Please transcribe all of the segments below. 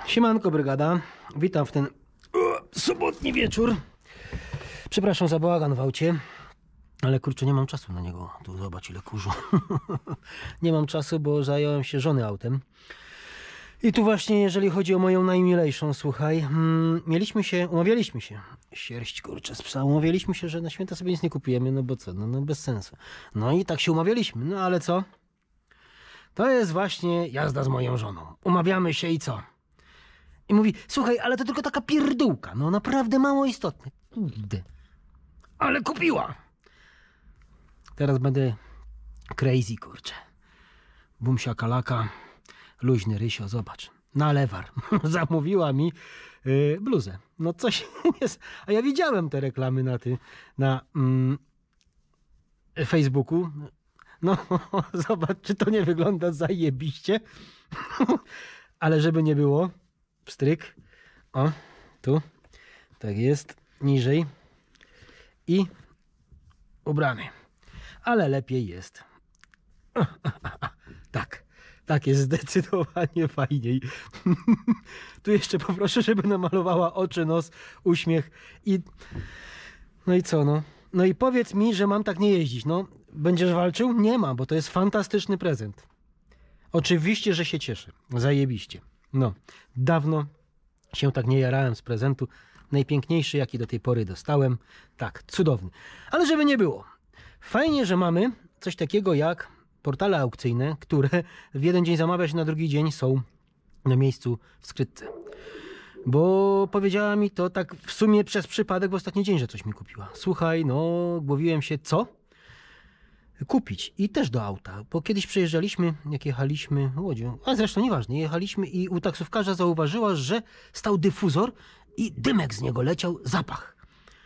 Siemanko brygada, witam w ten sobotni wieczór. Przepraszam za bałagan w aucie, ale kurczę, nie mam czasu na niego. Tu zobacz ile kurzu. Nie mam czasu, bo zająłem się żony autem. I tu właśnie, jeżeli chodzi o moją najmilejszą, słuchaj, umawialiśmy się, sierść kurczę z psa, umawialiśmy się, że na święta sobie nic nie kupujemy, no bo co, no bez sensu. No i tak się umawialiśmy, no ale co? To jest właśnie jazda z moją żoną. Umawiamy się i co? I mówi, słuchaj, ale to tylko taka pierdółka, no naprawdę mało istotne. Kurde. Ale kupiła. Teraz będę crazy, kurczę. Bumsia kalaka, luźny rysio, zobacz. Na lewar. Zamówiła mi bluzę. No coś jest. A ja widziałem te reklamy na Facebooku. No, zobacz, czy to nie wygląda zajebiście. Ale żeby nie było, pstryk. O, tu. Tak jest. Niżej. I ubrany. Ale lepiej jest. Tak jest zdecydowanie fajniej. Tu jeszcze poproszę, żeby namalowała oczy, nos, uśmiech i... No i co, no? No i powiedz mi, że mam tak nie jeździć. No, będziesz walczył? Nie ma, bo to jest fantastyczny prezent. Oczywiście, że się cieszę. Zajebiście. No, dawno się tak nie jarałem z prezentu. Najpiękniejszy, jaki do tej pory dostałem. Tak, cudowny. Ale żeby nie było. Fajnie, że mamy coś takiego jak portale aukcyjne, które w jeden dzień zamawia się, na drugi dzień są na miejscu w skrytce. Bo powiedziała mi to tak w sumie przez przypadek w ostatni dzień, że coś mi kupiła. Słuchaj, no głowiłem się, co? Kupić. I też do auta. Bo kiedyś przejeżdżaliśmy, jak jechaliśmy łodzią, a zresztą nieważne, jechaliśmy i u taksówkarza zauważyła, że stał dyfuzor i dymek z niego leciał, zapach.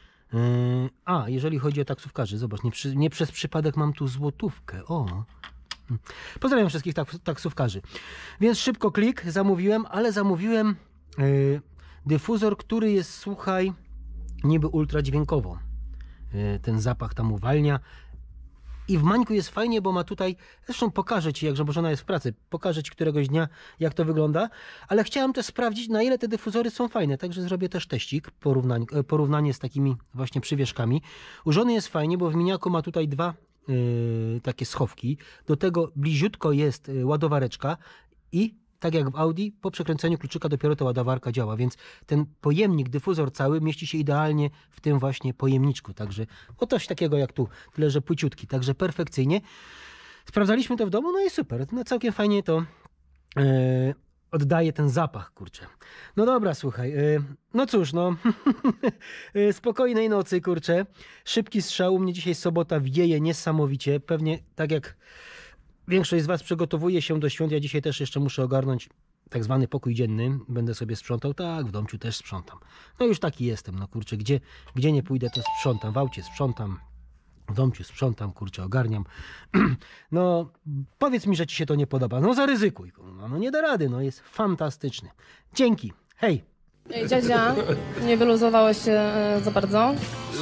A, jeżeli chodzi o taksówkarzy, zobacz, nie przez przypadek mam tu złotówkę. O. Pozdrawiam wszystkich taksówkarzy. Więc szybko klik, zamówiłem, ale zamówiłem dyfuzor, który jest, słuchaj, niby ultradźwiękowo. Ten zapach tam uwalnia. I w Mańku jest fajnie, bo ma tutaj, zresztą pokażę Ci, jak żona jest w pracy, pokażę Ci któregoś dnia, jak to wygląda, ale chciałem też sprawdzić, na ile te dyfuzory są fajne, także zrobię też teścik, porównanie z takimi właśnie przywieszkami. U żony jest fajnie, bo w miniaku ma tutaj dwa takie schowki, do tego bliziutko jest ładowareczka i tak jak w Audi, po przekręceniu kluczyka dopiero ta ładowarka działa, więc ten pojemnik, dyfuzor cały mieści się idealnie w tym właśnie pojemniczku, także o coś takiego jak tu, tyle że płyciutki, także perfekcyjnie. Sprawdzaliśmy to w domu, no i super, no całkiem fajnie to oddaje ten zapach, kurczę. No dobra, słuchaj, no cóż, no spokojnej nocy, kurczę, szybki strzał, u mnie dzisiaj sobota wieje niesamowicie, pewnie tak jak większość z Was przygotowuje się do świąt, ja dzisiaj też jeszcze muszę ogarnąć tak zwany pokój dzienny, będę sobie sprzątał, tak, w domciu też sprzątam. No już taki jestem, no kurczę, gdzie nie pójdę, to sprzątam, w aucie sprzątam, w domciu sprzątam, kurczę, ogarniam. No powiedz mi, że Ci się to nie podoba, no zaryzykuj, no nie da rady, no jest fantastyczny. Dzięki, hej! Ej, dziadzia, nie wyluzowałeś się za bardzo?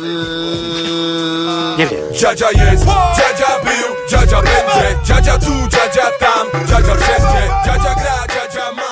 Nie wiem. Dziadzia jest, dziadzia był, dziadzia będzie, dziadzia tu, dziadzia tam, dziadzia wszędzie, dziadzia gra, dziadzia ma.